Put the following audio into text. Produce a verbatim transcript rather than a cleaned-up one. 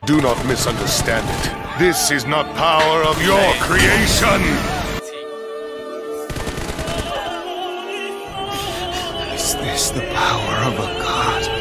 Do not misunderstand it. This is not power of your creation! Is this the power of a god?